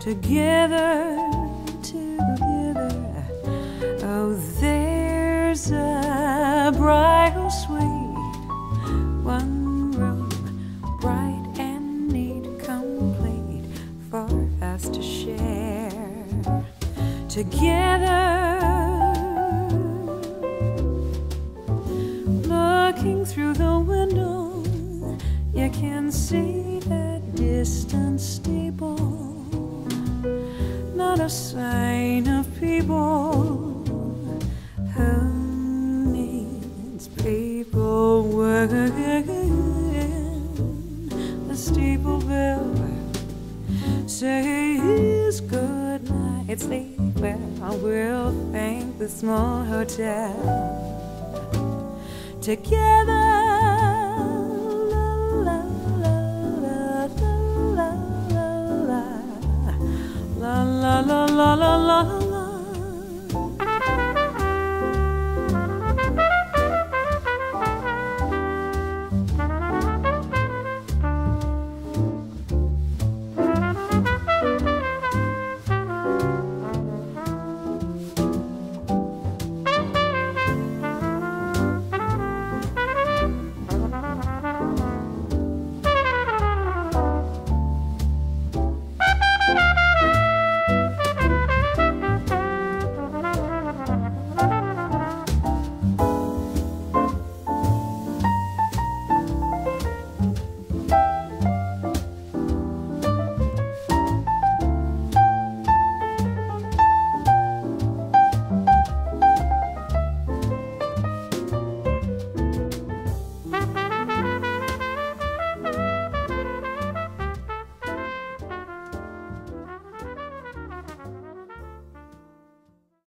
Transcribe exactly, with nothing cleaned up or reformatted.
together, together. Oh, there's a bridal suite, one room, bright and neat, complete for us to share together. Looking through the window, you can see that distant steeple. Not a sign of people. Who needs people working? The steeple bell says good night, sleep well. We'll thank the small hotel together. La la la la la la.